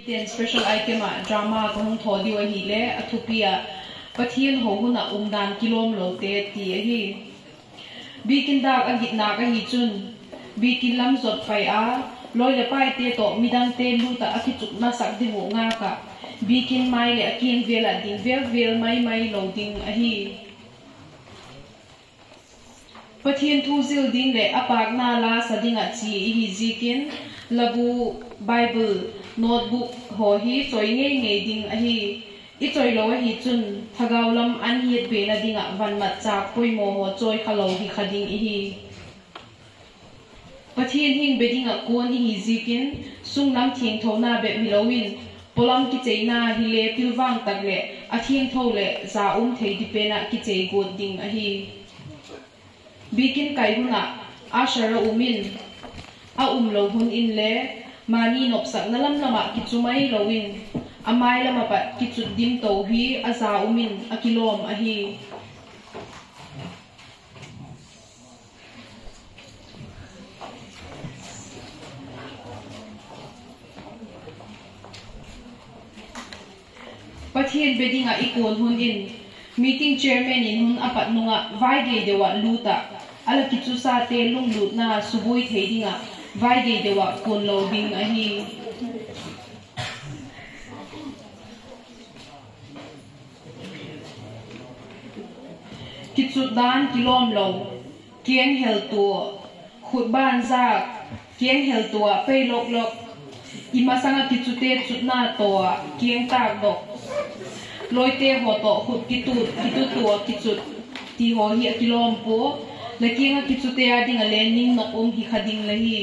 ten special item drama ko hung thodi wa hi le athupia pathian ho huna umdan kilom lo te ti hi bikin dak agit na ka hi chun bikin lam zot pai a loi le pai te to midang te lu ta akichuk na sak di ho nga ka bikin mai le akin vela ding vel mai lo ding a hi pathian thu zil ding le apak na la sadinga chi hi zikin labu bible notebook ho hi choi nge ding a hi I choi lo hi chun thagaulam an hiet be na dinga van mat cha poimo ho choi khalo hi khading hi pathian hing bedinga kon hi zikin sungnam thing thona be milowin polam ki cheina hi le pilwang tak le athing thole za thei dipena ki chei god ding a hi bikin kaihuna ashara umin a lo hun in le mani nopsak nalam lama ki chumai lowin amai lama pat ki chut dim to hi aza umin akilom a hi pathian bedinga ikon hun in meeting chairman in hun apat nunga vai ge dewa luta ala kichu sa te lung lut na subui theidinga vai ge dewa kon lo ding a hi kichu dan kilom lo kieng hel to khut ban za kieng hel to pe lok imasanga kichu te chutna to kieng tak dok loite ho to khut kitu to kichut ti ho hi kilom po lakinga kichute ading a lening nok hi khading la hi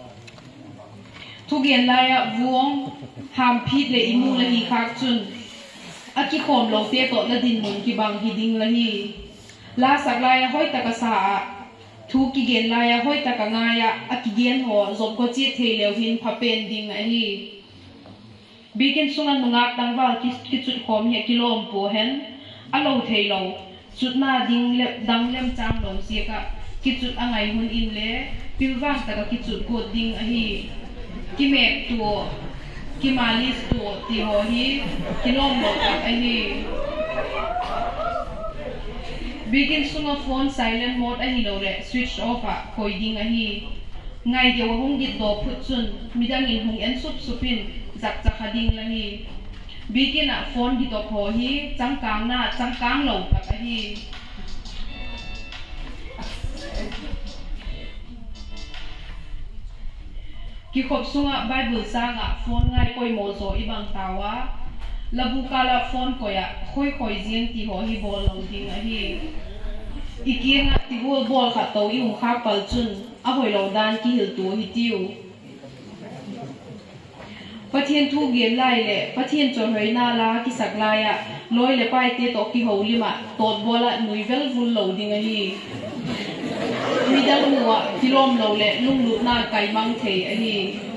thugen laya vuong ham phit le imu la hi khak chun aki khom lo te to la din mun ki bang hi ding la hi la sak laya hoi taka sa thu ki gen laya hoi taka ngaya aki gen ho zob ko chi thei lew hin phapen ding a hi bikin sungan nungak tangwal kichut khom hi kilom po hen alo thei lo chutna ding le dang lem chang lo siaka kichut angai hun in le pilwang taka kichut ko ding a hi kimek to kimalis to ti ho hi kilom lo tak a hi begin sunga phone silent mode a hi lo le switch off a khoi ding a hi ngai de wa hung git do phut chun midang in hung en supin zak khading la hi begin a phone gi to kho hi changkang lo tak a hi ki khop sunga bible sanga phone ngai koi mo zo ibang tawa labu kala phone koya khoi jing ti ho hi bol lo ding a hi ikianga ti bol kha to i hung kha pal chun a hoi lo dan ki hil tu hi tiu pathian thu gen lai le pathian chon hoi na la ki sak laya loi le pai te to ki ho lima tot bola nui vel vul lo ding a hi midang nuwa kilom lo le lung lut na kai mang thei a hi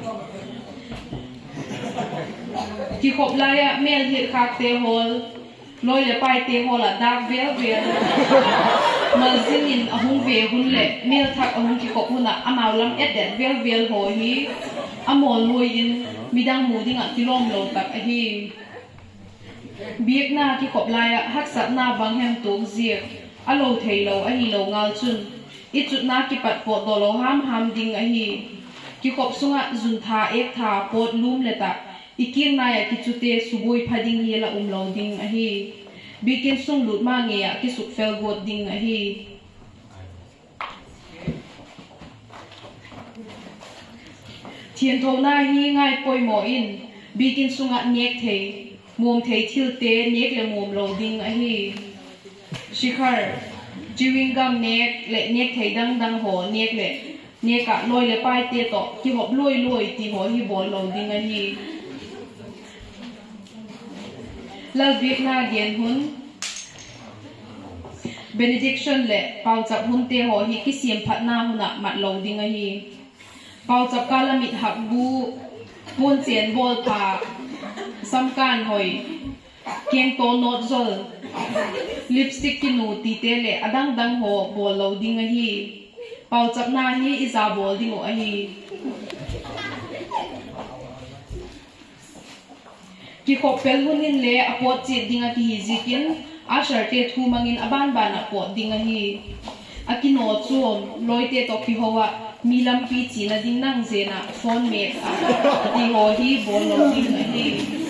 ki khop laya mel hi khak te hol loi le pai te hol a dak vel mal zingin ahung ve hun le mel thak ahung ki khop huna amaw lam et vel ho hi amol loi in midang muding a kilom lo tak a hi biek na ki khop laya hak sat na bang hem tok ziek alo thei lo a hi lo ngal chun ichut na ki pat po do lo ham ding a hi ki khop sunga zun tha ek tha pot lum le ta iking na ya ki chute subui phading hi la lo ding a hi bikin sung lut ma nge ya ki suk fel god ding a hi thian tho na hi ngai poi mo in bikin sunga nek thei mom thei thil te nek le mom lo ding a hi shikhar chewing gum nek le nek thei dang ho nek le neka loi le pai te to ki hop loi ti ho hi bol lo ding a hi lal bik na gen hun benediction le pau chap hun te ho hi ki siam phat na huna mat lo ding a hi pau chap kala mit hak bu pon chen bol pa samkan hoi keng to not zol lipstick ki nu ti te le adang ho bol lo ding a hi pau chap na hi iza bol ding o a hi ki khop pel hunin le apot che dinga ki hizikin a sharte thu mangin aban ban apot dinga hi akino chum loite to ki howa milam pi chi na ding nang zena phone me ti ho hi bol lo ding hi